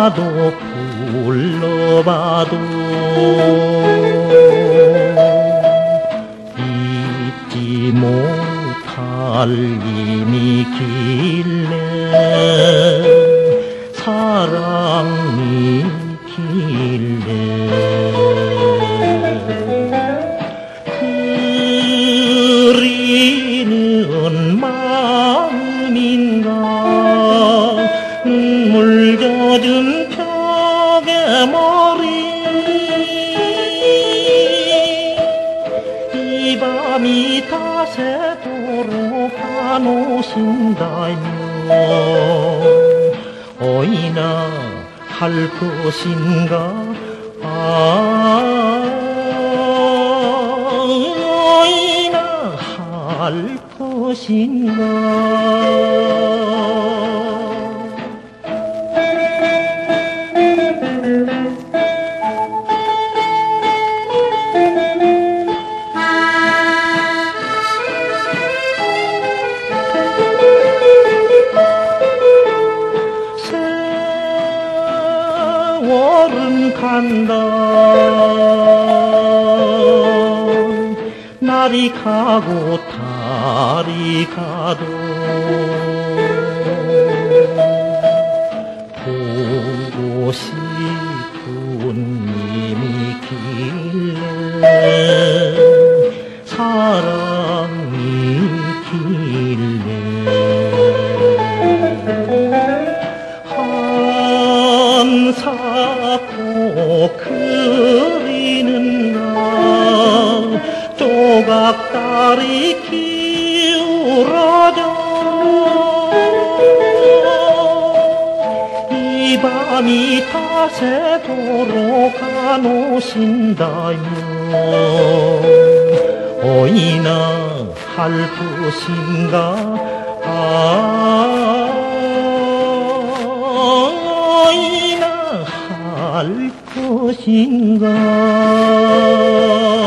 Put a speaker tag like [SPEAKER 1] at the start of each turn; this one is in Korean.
[SPEAKER 1] 불러봐도 불러봐도 잊지 못할 힘이 길래 사랑이 길래 그리는 마음인가 눈물 젖은 벽에 머리 이 밤이 다 새도록 가노신다면 어이나 할 것인가 어이나 할 것인가 세월은 간다 날이 가고 달이 가도 보고 싶은 님이 길래 사랑이 길래 한사코 그리는 날 조각다리 기울어져 이 밤이 다 새도록 가노신다면 어이나 할 것인가 어이나 할 것인가